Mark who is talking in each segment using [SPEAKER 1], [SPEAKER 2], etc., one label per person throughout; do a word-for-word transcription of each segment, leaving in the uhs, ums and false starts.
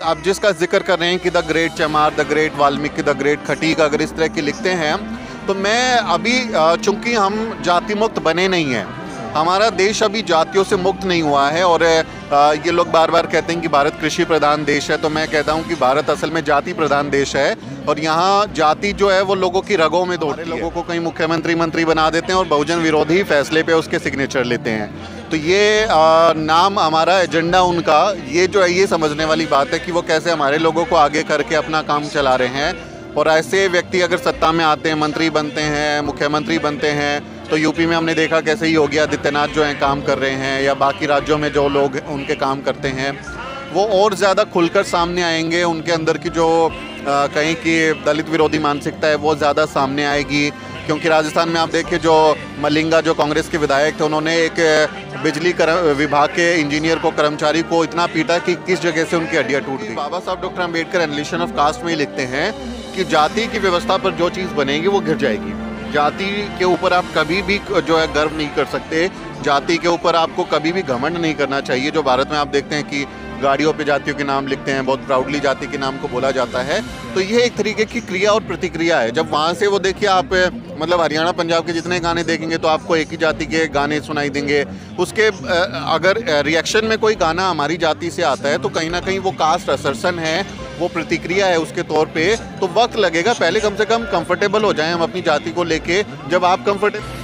[SPEAKER 1] आप जिसका जिक्र कर रहे हैं कि the great Chamar, the great Valmiki, the great Khatik, अगर इस तरह की लिखते हैं तो मैं अभी, चूंकि हम जाति मुक्त बने नहीं हैं, हमारा देश अभी जातियों से मुक्त नहीं हुआ है। और ये लोग बार बार कहते हैं कि भारत कृषि प्रधान देश है, तो मैं कहता हूँ कि भारत असल में जाति प्रधान देश है। और यहाँ जाति जो है वो लोगों की रगों में दौड़ती है। लोगों को कहीं मुख्यमंत्री मंत्री बना देते हैं और बहुजन विरोधी फैसले पे उसके सिग्नेचर लेते हैं। तो ये आ, नाम हमारा एजेंडा उनका, ये जो है ये समझने वाली बात है कि वो कैसे हमारे लोगों को आगे करके अपना काम चला रहे हैं। और ऐसे व्यक्ति अगर सत्ता में आते हैं, मंत्री बनते हैं, मुख्यमंत्री बनते हैं, तो यूपी में हमने देखा कैसे ही योगी आदित्यनाथ जो हैं काम कर रहे हैं, या बाकी राज्यों में जो लोग उनके काम करते हैं वो और ज़्यादा खुलकर सामने आएंगे। उनके अंदर की जो आ, कहीं की दलित विरोधी मानसिकता है वो ज़्यादा सामने आएगी। क्योंकि राजस्थान में आप देखिए, जो मलिंगा जो कांग्रेस के विधायक थे, उन्होंने एक बिजली विभाग के इंजीनियर को, कर्मचारी को इतना पीटा कि किस जगह से उनकी हड्डियाँ टूट गई। Baba Saheb doctor Ambedkar analysis of caste में ही लिखते हैं कि जाति की व्यवस्था पर जो चीज़ बनेगी वो गिर जाएगी। जाति के ऊपर आप कभी भी जो है गर्व नहीं कर सकते, जाति के ऊपर आपको कभी भी घमंड नहीं करना चाहिए। जो भारत में आप देखते हैं कि गाड़ियों पे जातियों के नाम लिखते हैं, बहुत प्राउडली जाति के नाम को बोला जाता है। तो ये एक तरीके की क्रिया और प्रतिक्रिया है। जब वहाँ से वो देखिए आप, मतलब हरियाणा पंजाब के जितने गाने देखेंगे तो आपको एक ही जाति के गाने सुनाई देंगे। उसके अगर रिएक्शन में कोई गाना हमारी जाति से आता है तो कहीं ना कहीं वो कास्ट असर्सन है, वो प्रतिक्रिया है उसके तौर पे। तो वक्त लगेगा, पहले कम से कम कंफर्टेबल हो जाएं हम अपनी जाति को लेके। जब आप कंफर्टेबल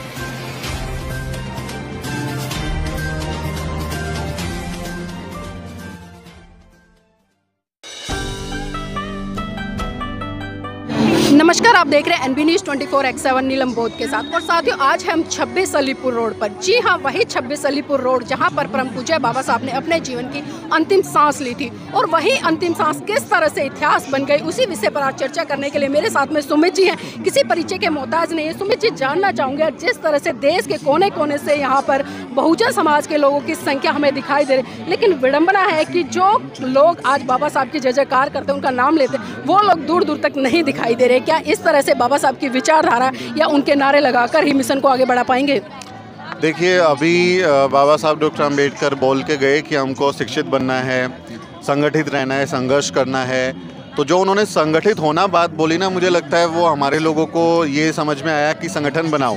[SPEAKER 2] नमस्कार, आप देख रहे हैं NB news twenty four x seven Neelam Bodh के साथ। और साथियों, आज हम छब्बीस अलीपुर रोड पर, जी हाँ वही छब्बीस अलीपुर रोड जहां पर परम पूज्य बाबा साहब ने अपने जीवन की अंतिम सांस ली थी, और वही अंतिम सांस किस तरह से इतिहास बन गई, उसी विषय पर आज चर्चा करने के लिए मेरे साथ में सुमित जी हैं। किसी परिचय के मोहताज नहीं है। सुमित जी, जानना चाहूँगे, जिस तरह से देश के कोने कोने से यहाँ पर बहुजन समाज के लोगों की संख्या हमें दिखाई दे रही, लेकिन विडम्बना है कि जो लोग आज बाबा साहब की जय जयकार करते हैं, उनका नाम लेते हैं, वो लोग दूर दूर तक नहीं दिखाई दे रहे। क्या इस तरह से बाबा साहब की विचारधारा या उनके नारे लगाकर ही मिशन को आगे बढ़ा पाएंगे?
[SPEAKER 1] देखिए, अभी बाबा साहब डॉक्टर अम्बेडकर बोल के गए कि हमको शिक्षित बनना है, संगठित रहना है, संघर्ष करना है। तो जो उन्होंने संगठित होना बात बोली ना, मुझे लगता है वो हमारे लोगों को ये समझ में आया कि संगठन बनाओ।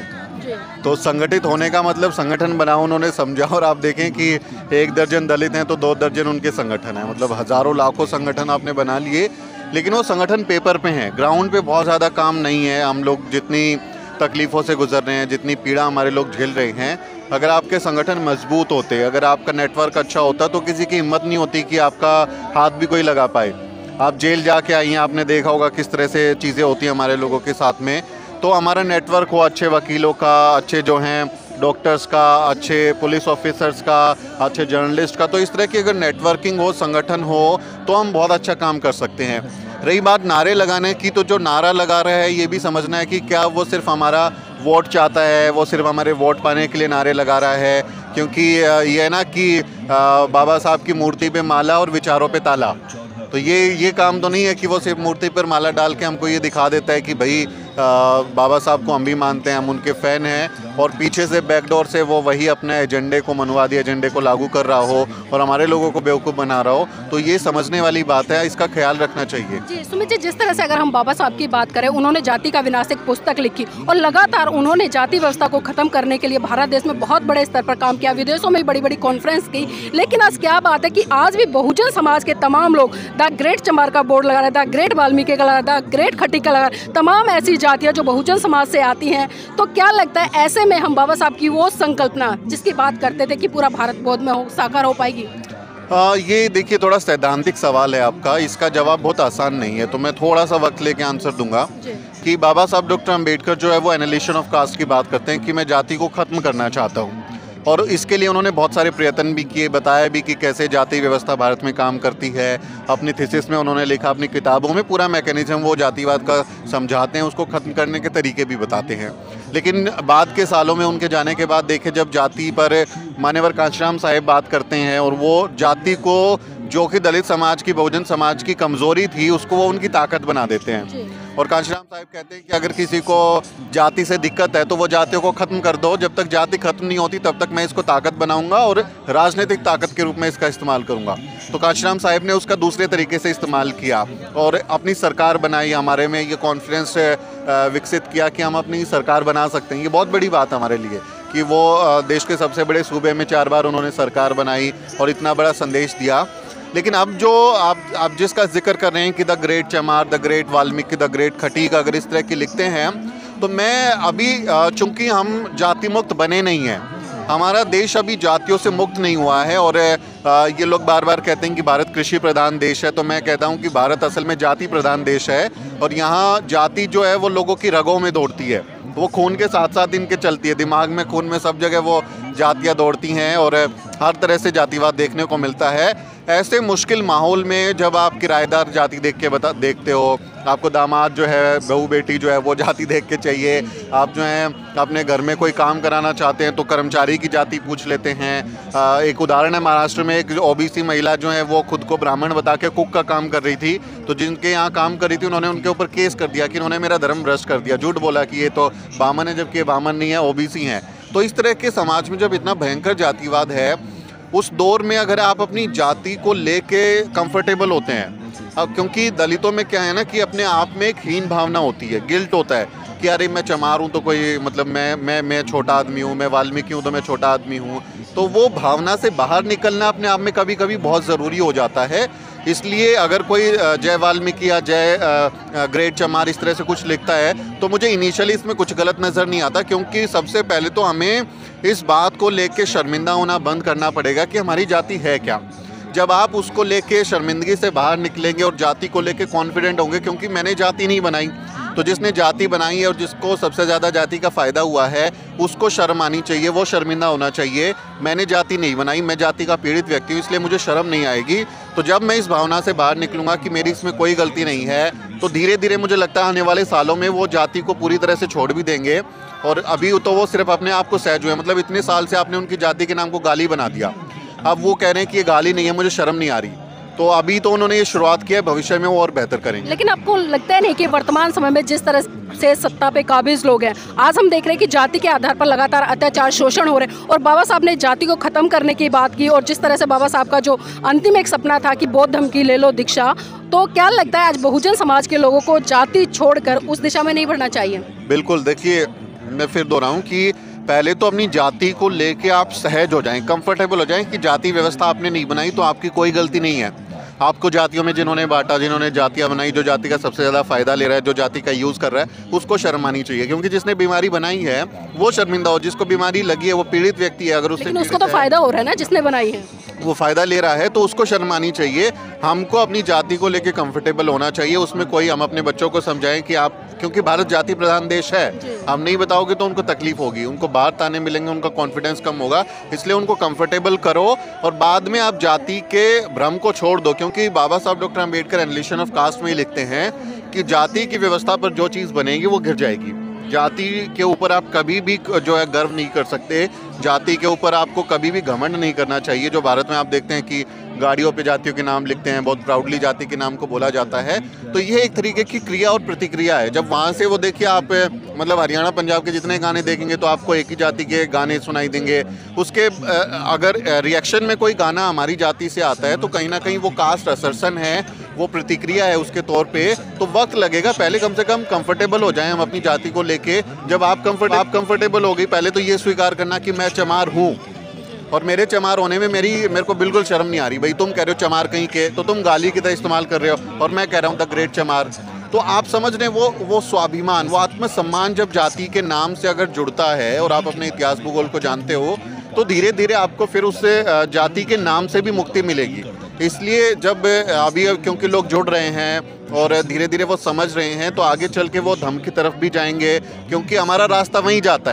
[SPEAKER 1] तो संगठित होने का मतलब संगठन बनाओ उन्होंने समझा। और आप देखें कि एक दर्जन दलित हैं तो दो दर्जन उनके संगठन हैं, मतलब हज़ारों लाखों संगठन आपने बना लिए। लेकिन वो संगठन पेपर पे हैं, ग्राउंड पे बहुत ज़्यादा काम नहीं है। हम लोग जितनी तकलीफ़ों से गुजर रहे हैं, जितनी पीड़ा हमारे लोग झेल रहे हैं, अगर आपके संगठन मजबूत होते, अगर आपका नेटवर्क अच्छा होता, तो किसी की हिम्मत नहीं होती कि आपका हाथ भी कोई लगा पाए। आप जेल जाके आई हैं, आपने देखा होगा किस तरह से चीज़ें होती हैं हमारे लोगों के साथ में। तो हमारा नेटवर्क हो अच्छे वकीलों का, अच्छे जो हैं डॉक्टर्स का, अच्छे पुलिस ऑफिसर्स का, अच्छे जर्नलिस्ट का, तो इस तरह की अगर नेटवर्किंग हो, संगठन हो, तो हम बहुत अच्छा काम कर सकते हैं। रही बात नारे लगाने की, तो जो नारा लगा रहा है ये भी समझना है कि क्या वो सिर्फ हमारा वोट चाहता है, वो सिर्फ हमारे वोट पाने के लिए नारे लगा रहा है। क्योंकि ये है ना कि बाबा साहब की मूर्ति पे माला और विचारों पे ताला, तो ये ये काम तो नहीं है कि वो सिर्फ मूर्ति पर माला डाल के हमको ये दिखा देता है कि भाई आ, बाबा साहब को हम भी मानते हैं, हम उनके फ़ैन हैं, और पीछे से बैकडोर से वो वही अपने एजेंडे को, मनुवादी एजेंडे को लागू कर रहा हो और हमारे लोगों को बेवकूफ़ बना रहा हो। तो ये समझने वाली बात है, इसका ख्याल रखना चाहिए।
[SPEAKER 2] जी सुमित जी, जिस तरह से अगर हम बाबा साहब की बात करें, उन्होंने जाति का विनाश एक पुस्तक लिखी और लगातार उन्होंने जाति व्यवस्था को खत्म करने के लिए भारत देश में बहुत बड़े स्तर पर काम किया, विदेशों में बड़ी बड़ी कॉन्फ्रेंस की। लेकिन आज क्या बात है कि आज भी बहुजन समाज के तमाम लोग द ग्रेट चमार का बोर्ड लगा रहे, द ग्रेट वाल्मीकि का लगा, द ग्रेट खटीक का लगा, तमाम ऐसी जातियाँ जो बहुजन समाज से आती हैं। तो क्या लगता है ऐसे में हम बाबा साहब की वो संकल्पना जिसकी बात करते थे कि पूरा भारत बोध में हो, साकार हो पाएगी?
[SPEAKER 1] आ, ये देखिए, थोड़ा सैद्धांतिक सवाल है आपका, इसका जवाब बहुत आसान नहीं है, तो मैं थोड़ा सा वक्त लेके आंसर दूंगा। कि बाबा साहब डॉक्टर अम्बेडकर जो है वो एनालिसिस ऑफ कास्ट की बात करते हैं कि मैं जाति को ख़त्म करना चाहता हूँ, और इसके लिए उन्होंने बहुत सारे प्रयत्न भी किए, बताया भी कि कैसे जाति व्यवस्था भारत में काम करती है। अपनी थीसिस में उन्होंने लिखा, अपनी किताबों में पूरा मैकेनिज्म वो जातिवाद का समझाते हैं, उसको ख़त्म करने के तरीके भी बताते हैं। लेकिन बाद के सालों में उनके जाने के बाद देखे, जब जाति पर मान्यवर कांशीराम साहिब बात करते हैं और वो जाति को जो कि दलित समाज की, बहुजन समाज की कमज़ोरी थी, उसको वो उनकी ताकत बना देते हैं। और कांशीराम साहब कहते हैं कि अगर किसी को जाति से दिक्कत है तो वो जातियों को ख़त्म कर दो, जब तक जाति ख़त्म नहीं होती तब तक मैं इसको ताकत बनाऊंगा और राजनीतिक ताकत के रूप में इसका इस्तेमाल करूंगा। तो कांशीराम साहब ने उसका दूसरे तरीके से इस्तेमाल किया और अपनी सरकार बनाई। हमारे में ये कॉन्फिडेंस विकसित किया कि हम अपनी सरकार बना सकते हैं। ये बहुत बड़ी बात हमारे लिए कि वो देश के सबसे बड़े सूबे में चार बार उन्होंने सरकार बनाई और इतना बड़ा संदेश दिया। लेकिन अब जो आप आप जिसका जिक्र कर रहे हैं कि the great Chamar, the great Valmiki, the great Khatik, अगर इस तरह की लिखते हैं, तो मैं अभी चूँकि हम जाति मुक्त बने नहीं हैं, हमारा देश अभी जातियों से मुक्त नहीं हुआ है। और ये लोग बार बार कहते हैं कि भारत कृषि प्रधान देश है, तो मैं कहता हूँ कि भारत असल में जाति प्रधान देश है। और यहाँ जाति जो है वो लोगों की रगों में दौड़ती है, वो खून के साथ साथ इनके चलती है, दिमाग में, खून में, सब जगह वो जातियाँ दौड़ती हैं और हर तरह से जातिवाद देखने को मिलता है। ऐसे मुश्किल माहौल में जब आप किराएदार जाति देख के बता देखते हो, आपको दामाद जो है, बहू बेटी जो है वो जाति देख के चाहिए, आप जो है अपने घर में कोई काम कराना चाहते हैं तो कर्मचारी की जाति पूछ लेते हैं। एक उदाहरण है, महाराष्ट्र में एक ओबीसी महिला जो है वो खुद को ब्राह्मण बता के कुक का काम कर रही थी, तो जिनके यहाँ काम कर रही थी उन्होंने उनके ऊपर केस कर दिया कि इन्होंने मेरा धर्म भ्रष्ट कर दिया, झूठ बोला कि ये तो बामन है, जबकि ये बामन नहीं है, ओबीसी हैं। तो इस तरह के समाज में जब इतना भयंकर जातिवाद है, उस दौर में अगर आप अपनी जाति को लेके कंफर्टेबल होते हैं, अब क्योंकि दलितों में क्या है ना कि अपने आप में एक हीन भावना होती है, गिल्ट होता है कि अरे मैं चमार हूँ तो कोई मतलब मैं मैं मैं छोटा आदमी हूँ, मैं वाल्मीकि हूँ तो मैं छोटा आदमी हूँ। तो वो भावना से बाहर निकलना अपने आप में कभी कभी बहुत ज़रूरी हो जाता है। इसलिए अगर कोई जय वाल्मीकि या जय ग्रेट चमार इस तरह से कुछ लिखता है तो मुझे इनिशियली इसमें कुछ गलत नज़र नहीं आता, क्योंकि सबसे पहले तो हमें इस बात को लेके शर्मिंदा होना बंद करना पड़ेगा कि हमारी जाति है क्या। जब आप उसको लेके शर्मिंदगी से बाहर निकलेंगे और जाति को लेके कॉन्फिडेंट होंगे, क्योंकि मैंने जाति नहीं बनाई, तो जिसने जाति बनाई है और जिसको सबसे ज़्यादा जाति का फ़ायदा हुआ है उसको शर्म आनी चाहिए, वो शर्मिंदा होना चाहिए। मैंने जाति नहीं बनाई, मैं जाति का पीड़ित व्यक्ति हूँ, इसलिए मुझे शर्म नहीं आएगी। तो जब मैं इस भावना से बाहर निकलूँगा कि मेरी इसमें कोई गलती नहीं है, तो धीरे धीरे मुझे लगता है आने वाले सालों में वो जाति को पूरी तरह से छोड़ भी देंगे। और अभी तो वो सिर्फ अपने आप को सहज हुए, मतलब इतने साल से आपने उनकी जाति के नाम को गाली बना दिया, अब वो कह रहे हैं कि ये गाली नहीं है, मुझे शर्म नहीं आ रही। तो अभी तो उन्होंने ये शुरुआत की है, भविष्य में वो और बेहतर करेंगे।
[SPEAKER 2] लेकिन आपको लगता है नहीं कि वर्तमान समय में जिस तरह से सत्ता पे काबिज लोग हैं, आज हम देख रहे हैं कि जाति के आधार पर लगातार अत्याचार, शोषण हो रहे हैं, और बाबा साहब ने जाति को खत्म करने की बात की, और जिस तरह से बाबा साहब का जो अंतिम एक सपना था कि बौद्ध धर्म की ले लो दीक्षा, तो क्या लगता है आज बहुजन समाज के लोगों को जाति छोड़कर उस दिशा में नहीं बढ़ना चाहिए?
[SPEAKER 1] बिल्कुल, देखिए मैं फिर दोहराऊं कि पहले तो अपनी जाति को लेके आप सहज हो जाएं, कंफर्टेबल हो जाएं कि जाति व्यवस्था आपने नहीं बनाई तो आपकी कोई गलती नहीं है। आपको जातियों में जिन्होंने बांटा, जिन्होंने जातियां बनाई, जो जाति का सबसे ज़्यादा फ़ायदा ले रहा है, जो जाति का यूज़ कर रहा है, उसको शर्म आनी चाहिए, क्योंकि जिसने बीमारी बनाई है वो शर्मिंदा हो। जिसको बीमारी लगी है वो पीड़ित व्यक्ति है, अगर उससे
[SPEAKER 2] लेकिन उसको तो फ़ायदा हो रहा है ना, जिसने बनाई है
[SPEAKER 1] वो फ़ायदा ले रहा है, तो उसको शर्म आनी चाहिए। हमको अपनी जाति को लेके कंफर्टेबल होना चाहिए, उसमें कोई, हम अपने बच्चों को समझाएं कि आप, क्योंकि भारत जाति प्रधान देश है, हम नहीं बताओगे तो उनको तकलीफ होगी, उनको बाहर ताने मिलेंगे, उनका कॉन्फिडेंस कम होगा, इसलिए उनको कंफर्टेबल करो और बाद में आप जाति के भ्रम को छोड़ दो। क्योंकि Baba Saheb doctor Ambedkar annihilation of caste में ही लिखते हैं कि जाति की व्यवस्था पर जो चीज़ बनेगी वो गिर जाएगी। जाति के ऊपर आप कभी भी जो है गर्व नहीं कर सकते, जाति के ऊपर आपको कभी भी घमंड नहीं करना चाहिए। जो भारत में आप देखते हैं कि गाड़ियों पे जातियों के नाम लिखते हैं, बहुत प्राउडली जाति के नाम को बोला जाता है, तो ये एक तरीके की क्रिया और प्रतिक्रिया है। जब वहाँ से वो देखिए आप मतलब हरियाणा पंजाब के जितने गाने देखेंगे तो आपको एक ही जाति के गाने सुनाई देंगे। उसके अगर रिएक्शन में कोई गाना हमारी जाति से आता है तो कहीं ना कहीं वो कास्ट असर्सन है, वो प्रतिक्रिया है उसके तौर पे, तो वक्त लगेगा। पहले कम से कम कंफर्टेबल हो जाएं हम अपनी जाति को लेके। जब आप कंफर्ट आप कंफर्टेबल हो गई, पहले तो ये स्वीकार करना कि मैं चमार हूँ और मेरे चमार होने में मेरी मेरे को बिल्कुल शर्म नहीं आ रही। भाई तुम कह रहे हो चमार कहीं के, तो तुम गाली की तरह इस्तेमाल कर रहे हो और मैं कह रहा हूँ द ग्रेट चमार। तो आप समझ रहे हैं वो वो स्वाभिमान, वो आत्मसम्मान जब जाति के नाम से अगर जुड़ता है और आप अपने इतिहास भूगोल को जानते हो तो धीरे धीरे आपको फिर उससे जाति के नाम से भी मुक्ति मिलेगी। इसलिए जब अभी क्योंकि लोग जुड़ रहे हैं और धीरे धीरे वो समझ रहे हैं तो आगे चल के वो धर्म की तरफ भी जाएंगे, क्योंकि हमारा रास्ता वहीं जाता है।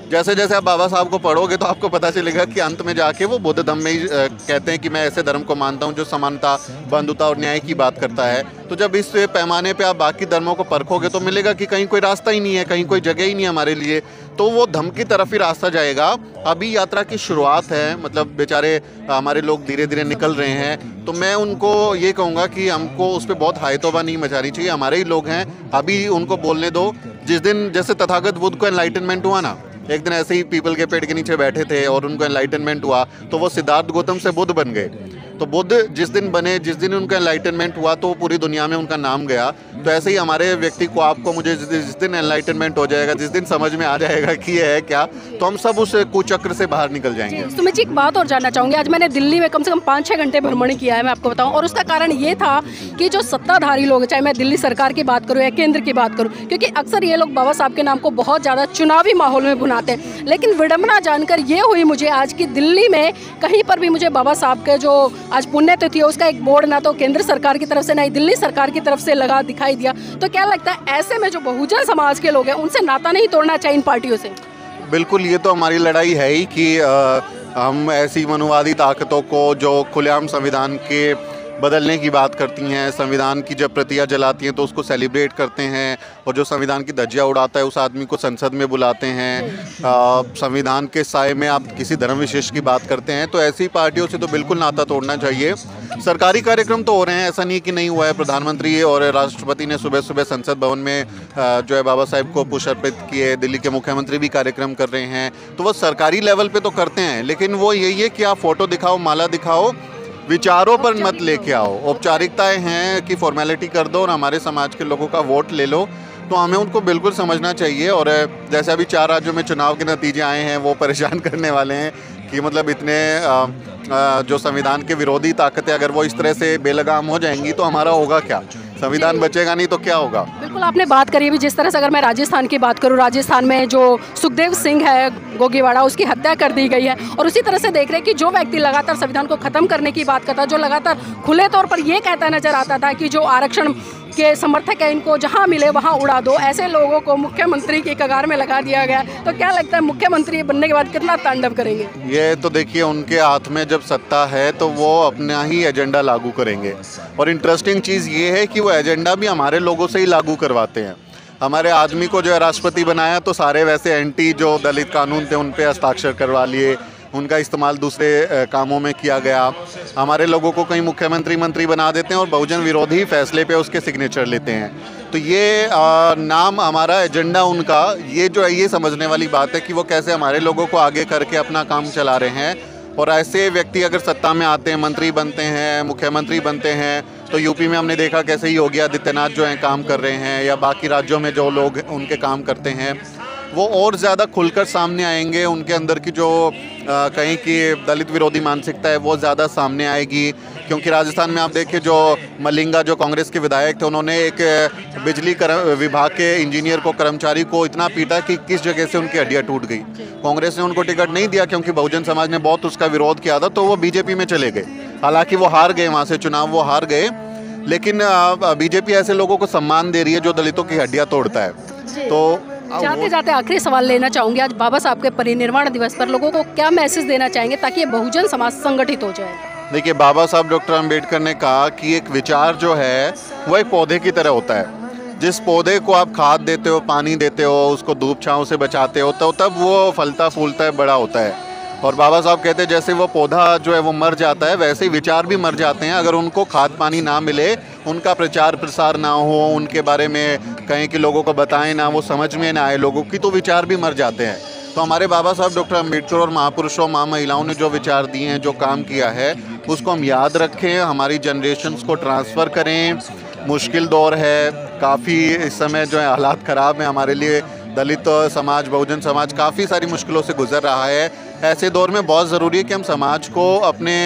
[SPEAKER 1] जैसे जैसे आप बाबा साहब को पढ़ोगे तो आपको पता चलेगा कि अंत में जाके वो बुद्ध धर्म में ही अ, कहते हैं कि मैं ऐसे धर्म को मानता हूँ जो समानता, बंधुता और न्याय की बात करता है। तो जब इस पैमाने पे आप बाकी धर्मों को परखोगे तो मिलेगा कि कहीं कोई रास्ता ही नहीं है, कहीं कोई जगह ही नहीं है हमारे लिए, तो वो धर्म की तरफ ही रास्ता जाएगा। अभी यात्रा की शुरुआत है, मतलब बेचारे हमारे लोग धीरे धीरे निकल रहे हैं, तो मैं उनको ये कहूँगा कि हमको उस पर बहुत हाय तौबा नहीं मचानी चाहिए। हमारे ही लोग हैं, अभी उनको बोलने दो। जिस दिन जैसे तथागत बुद्ध को एनलाइटनमेंट हुआ ना, एक दिन ऐसे ही पीपल के पेड़ के नीचे बैठे थे और उनको एनलाइटनमेंट हुआ, तो वो सिद्धार्थ गौतम से बुद्ध बन गए। तो बुद्ध जिस दिन बने, जिस दिन उनका एनलाइटनमेंट हुआ, तो पूरी दुनिया में उनका नाम गया। तो ऐसे ही हमारे व्यक्ति को, आपको, मुझे जिस दिन एनलाइटनमेंट हो जाएगा, जिस दिन समझ में आ जाएगा कि ये है क्या, तो हम सब उस कुचक्र से बाहर निकल जाएंगे।
[SPEAKER 2] सुमित जी, एक बात और जानना चाहूँगी। आज मैंने दिल्ली में कम से कम पाँच छः घंटे भ्रमण किया है, मैं आपको बताऊँ, और उसका कारण ये था कि जो सत्ताधारी लोग, चाहे मैं दिल्ली सरकार की बात करूँ या केंद्र की बात करूँ, क्योंकि अक्सर ये लोग बाबा साहब के नाम को बहुत ज़्यादा चुनावी माहौल में भुनाते हैं, लेकिन विडम्बना जानकर ये हुई मुझे आज की दिल्ली में कहीं पर भी मुझे बाबा साहब के जो आज पुण्यतिथि उसका एक बोर्ड ना तो केंद्र सरकार की तरफ से, ना ही दिल्ली सरकार की तरफ से लगा दिखाई दिया। तो क्या लगता है ऐसे में जो बहुजन समाज के लोग हैं उनसे नाता नहीं तोड़ना चाहिए इन पार्टियों से?
[SPEAKER 1] बिल्कुल, ये तो हमारी लड़ाई है ही कि आ, हम ऐसी मनुवादी ताकतों को जो खुलेआम संविधान के बदलने की बात करती हैं, संविधान की जब प्रतियां जलाती हैं तो उसको सेलिब्रेट करते हैं, और जो संविधान की धज्जियां उड़ाता है उस आदमी को संसद में बुलाते हैं। आ, संविधान के साए में आप किसी धर्म विशेष की बात करते हैं, तो ऐसी पार्टियों से तो बिल्कुल नाता तोड़ना चाहिए। सरकारी कार्यक्रम तो हो रहे हैं, ऐसा नहीं कि नहीं हुआ है। प्रधानमंत्री और राष्ट्रपति ने सुबह सुबह संसद भवन में आ, जो है बाबा साहेब को पुष्प अर्पित किए। दिल्ली के मुख्यमंत्री भी कार्यक्रम कर रहे हैं, तो वो सरकारी लेवल पर तो करते हैं, लेकिन वो यही है कि आप फोटो दिखाओ, माला दिखाओ, विचारों पर मत लेके आओ। औपचारिकताएं हैं कि फॉर्मेलिटी कर दो और हमारे समाज के लोगों का वोट ले लो, तो हमें उनको बिल्कुल समझना चाहिए। और जैसे अभी चार राज्यों में चुनाव के नतीजे आए हैं, वो परेशान करने वाले हैं कि मतलब इतने आ, आ, जो संविधान के विरोधी ताकतें अगर वो इस तरह से बेलगाम हो जाएंगी तो हमारा होगा क्या? संविधान बचेगा नहीं तो क्या होगा?
[SPEAKER 2] बिल्कुल, आपने बात करी अभी जिस तरह से, अगर मैं राजस्थान की बात करूं, राजस्थान में जो सुखदेव सिंह है गोगीवाड़ा, उसकी हत्या कर दी गई है, और उसी तरह से देख रहे हैं कि जो व्यक्ति लगातार संविधान को खत्म करने की बात करता, जो लगातार खुले तौर पर ये कहता नजर आता था कि जो आरक्षण के समर्थक है इनको जहां मिले वहां उड़ा दो, ऐसे लोगों को मुख्यमंत्री की कगार में लगा दिया गया। तो क्या लगता है मुख्यमंत्री बनने के बाद कितना तांडव करेंगे?
[SPEAKER 1] ये तो देखिए, उनके हाथ में जब सत्ता है तो वो अपना ही एजेंडा लागू करेंगे, और इंटरेस्टिंग चीज़ ये है कि वो एजेंडा भी हमारे लोगों से ही लागू करवाते हैं। हमारे आदमी को जो है राष्ट्रपति बनाया तो सारे वैसे एंटी जो दलित कानून थे उन पे हस्ताक्षर करवा लिए, उनका इस्तेमाल दूसरे कामों में किया गया। हमारे लोगों को कहीं मुख्यमंत्री मंत्री बना देते हैं और बहुजन विरोधी फैसले पे उसके सिग्नेचर लेते हैं। तो ये आ, नाम हमारा एजेंडा उनका, ये जो है ये समझने वाली बात है कि वो कैसे हमारे लोगों को आगे करके अपना काम चला रहे हैं। और ऐसे व्यक्ति अगर सत्ता में आते हैं, मंत्री बनते हैं, मुख्यमंत्री बनते हैं, तो यूपी में हमने देखा कैसे ही योगी आदित्यनाथ जो हैं काम कर रहे हैं, या बाकी राज्यों में जो लोग उनके काम करते हैं वो और ज़्यादा खुलकर सामने आएंगे। उनके अंदर की जो आ, कहीं की दलित विरोधी मानसिकता है वो ज़्यादा सामने आएगी। क्योंकि राजस्थान में आप देखिए, जो मलिंगा जो कांग्रेस के विधायक थे, उन्होंने एक बिजली विभाग के इंजीनियर को, कर्मचारी को इतना पीटा कि किस जगह से उनकी हड्डियाँ टूट गई। कांग्रेस ने उनको टिकट नहीं दिया क्योंकि बहुजन समाज ने बहुत उसका विरोध किया था, तो वो बीजेपी में चले गए। हालांकि वो हार गए, वहाँ से चुनाव वो हार गए, लेकिन बीजेपी ऐसे लोगों को सम्मान दे रही है जो दलितों की हड्डियाँ तोड़ता है। तो
[SPEAKER 2] जाते जाते आखिरी सवाल लेना चाहूँगी, आज बाबा साहब के परिनिर्वाण दिवस पर लोगों को क्या मैसेज देना चाहेंगे ताकि ये बहुजन समाज संगठित हो जाए?
[SPEAKER 1] देखिए, बाबा साहब डॉक्टर अम्बेडकर ने कहा कि एक विचार जो है वो एक पौधे की तरह होता है। जिस पौधे को आप खाद देते हो, पानी देते हो, उसको धूप छाँव से बचाते हो, तो तब वो फलता फूलता है, बड़ा होता है। और बाबा साहब कहते हैं जैसे वो पौधा जो है वो मर जाता है, वैसे ही विचार भी मर जाते हैं अगर उनको खाद पानी ना मिले, उनका प्रचार प्रसार ना हो, उनके बारे में कहीं कि लोगों को बताएं ना, वो समझ में ना आए लोगों की, तो विचार भी मर जाते हैं। तो हमारे बाबा साहब डॉक्टर अम्बेडकर और महापुरुषों, माँ महिलाओं ने जो विचार दिए हैं, जो काम किया है, उसको हम याद रखें, हमारी जनरेशन्स को ट्रांसफ़र करें। मुश्किल दौर है, काफ़ी इस समय जो है हालात ख़राब हैं हमारे लिए। दलित समाज, बहुजन समाज काफ़ी सारी मुश्किलों से गुजर रहा है। ऐसे दौर में बहुत ज़रूरी है कि हम समाज को अपने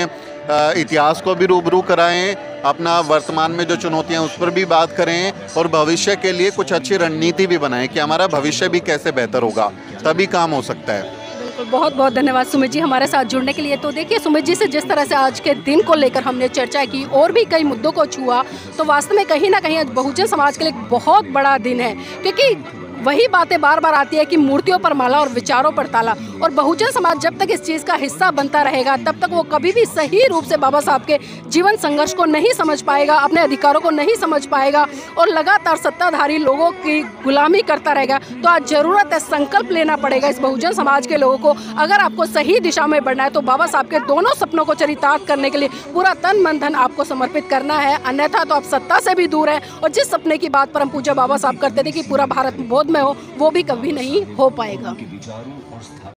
[SPEAKER 1] इतिहास को भी रूबरू कराएं, अपना वर्तमान में जो चुनौतियां उस पर भी बात करें, और भविष्य के लिए कुछ अच्छी रणनीति भी बनाएं कि हमारा भविष्य भी कैसे बेहतर होगा, तभी काम हो सकता है।
[SPEAKER 2] बिल्कुल, बहुत बहुत धन्यवाद सुमित जी हमारे साथ जुड़ने के लिए। तो देखिए, सुमित जी से जिस तरह से आज के दिन को लेकर हमने चर्चा की और भी कई मुद्दों को छुआ, तो वास्तव में कहीं ना कहीं आज बहुजन समाज के लिए एक बहुत बड़ा दिन है, क्योंकि वही बातें बार बार आती है कि मूर्तियों पर माला और विचारों पर ताला। और बहुजन समाज जब तक इस चीज़ का हिस्सा बनता रहेगा तब तक वो कभी भी सही रूप से बाबा साहब के जीवन संघर्ष को नहीं समझ पाएगा, अपने अधिकारों को नहीं समझ पाएगा और लगातार सत्ताधारी लोगों की गुलामी करता रहेगा। तो आज ज़रूरत है, संकल्प लेना पड़ेगा इस बहुजन समाज के लोगों को। अगर आपको सही दिशा में बढ़ना है तो बाबा साहब के दोनों सपनों को चरितार्थ करने के लिए पूरा तन मन धन आपको समर्पित करना है, अन्यथा तो आप सत्ता से भी दूर हैं। और जिस सपने की बात परम पूज्य बाबा साहब करते थे कि पूरा भारत बोध में हो, वो भी कभी नहीं हो पाएगा।